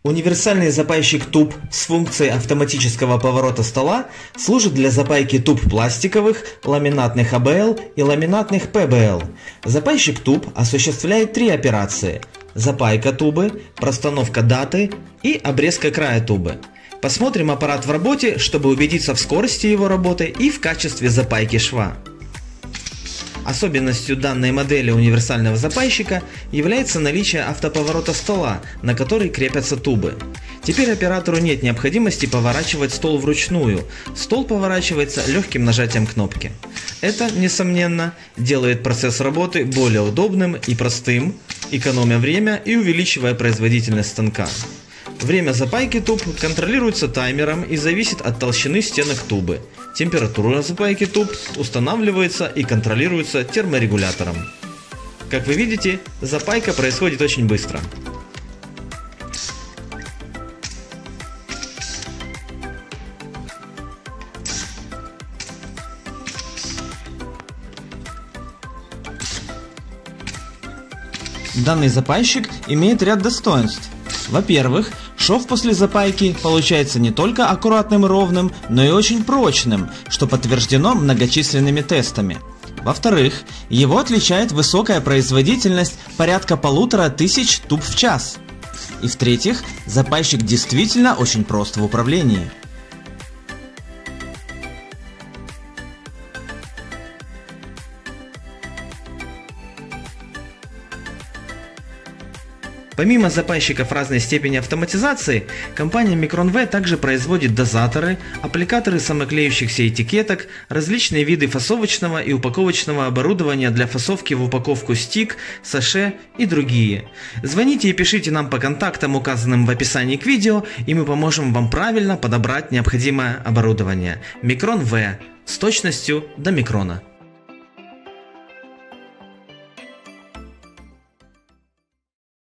Универсальный запайщик туб с функцией автоматического поворота стола служит для запайки туб пластиковых, ламинатных АБЛ и ламинатных ПБЛ. Запайщик туб осуществляет три операции: запайка тубы, простановка даты и обрезка края тубы. Посмотрим аппарат в работе, чтобы убедиться в скорости его работы и в качестве запайки шва. Особенностью данной модели универсального запайщика является наличие автоповорота стола, на который крепятся тубы. Теперь оператору нет необходимости поворачивать стол вручную, стол поворачивается легким нажатием кнопки. Это, несомненно, делает процесс работы более удобным и простым, экономя время и увеличивая производительность станка. Время запайки туб контролируется таймером и зависит от толщины стенок тубы. Температура запайки туб устанавливается и контролируется терморегулятором. Как вы видите, запайка происходит очень быстро. Данный запайщик имеет ряд достоинств. Во-первых, шов после запайки получается не только аккуратным и ровным, но и очень прочным, что подтверждено многочисленными тестами. Во-вторых, его отличает высокая производительность порядка 1500 туб в час. И в-третьих, запайщик действительно очень прост в управлении. Помимо запайщиков разной степени автоматизации, компания Micron V также производит дозаторы, аппликаторы самоклеющихся этикеток, различные виды фасовочного и упаковочного оборудования для фасовки в упаковку стик, саше и другие. Звоните и пишите нам по контактам, указанным в описании к видео, и мы поможем вам правильно подобрать необходимое оборудование. Micron V с точностью до микрона.